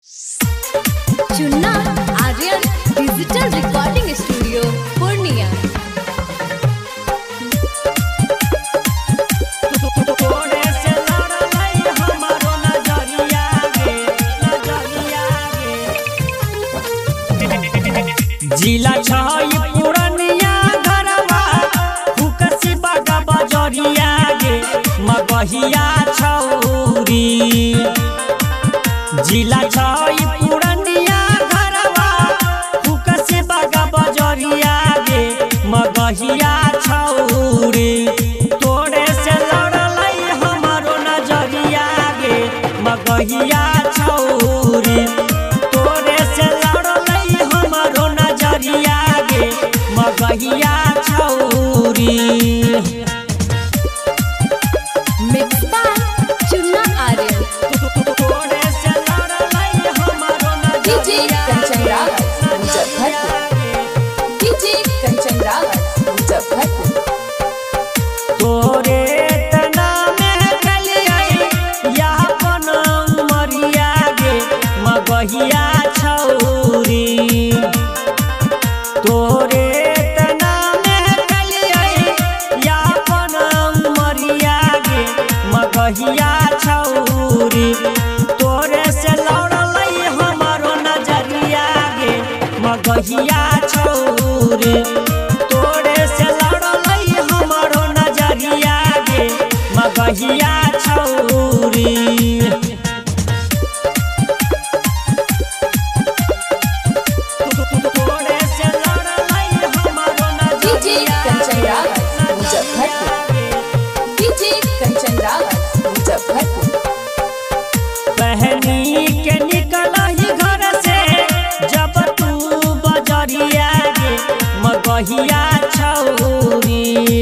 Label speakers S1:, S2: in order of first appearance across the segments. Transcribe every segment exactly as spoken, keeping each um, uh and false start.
S1: Chunna Aryan digital recording studio Purnia.
S2: जिला छई पूर्णिया घरवा फुकसी बागा बजरिया गे मगहिया छौरी। जिला छई पूर्णिया घरवा फुकसी बागा बजरिया गे मगहिया छौरी। तोरे से लड़लई हमारो नजरिया गे मगहिया छौरी। तोरे से लड़लई हमारो नजरिया गे मगहिया छौरी।
S1: Mix by Chunna Aryan.
S2: तोरे से लड़लई हमारो
S1: डीजे कंचन
S2: नजरिया
S1: रावत मुजफ्फरपुर। डीजे कंचन रावत मुजफ्फरपुर।
S2: तोरे तना में गलियाई यापन मरिया गे मगहिया छौरी। तोरे तना में गलियाई यापन मरिया गे मगहिया छौरी। तोरे से लड़लई हमारो नजरिया गे मगहिया छौरी। तोरे से लड़लई हमारो नजरिया गे मगहिया छौरी। तोरे से लड़लई हमारो
S1: डीजे
S2: नजरिया
S1: कंचन रावत मुजफ्फरपुर। डीजे कंचन रावत मुजफ्फरपुर।
S2: पहनी के निकलही घर से जब तू बजरिया गे मगहिया छौरी।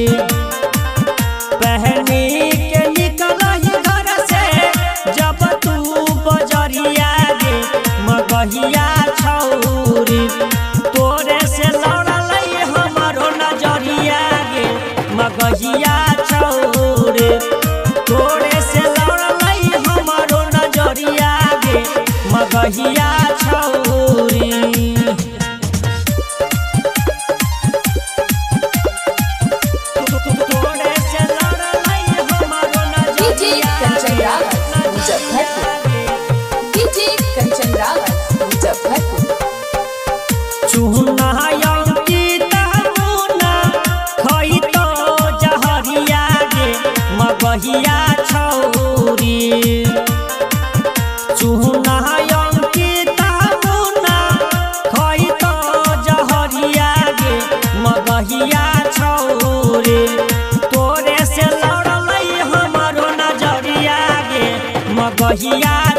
S2: पहनी के निकलही घर से जब तू बजरिया गे मगहिया छौरी। तोरे से लड़लई हमारो नजरिया गे मगहिया छौरी। तोरे से लड़लई हमारो नजरिया गे मगहिया छौरी। तोरे से लड़लई हमारो
S1: डीजे
S2: नजरिया
S1: कंचन
S2: गे
S1: रावत मुजफ्फरपुर। डीजे कंचन रावत मुजफ्फरपुर।
S2: चूना अंकिता मुना खई तो जहरिया गे मगहिया छौरी। चूना अंकिता मुना खई तो जहरिया गे मगहिया छौरी। तोरे से लड़लई हमारो नजरिया गे मगहिया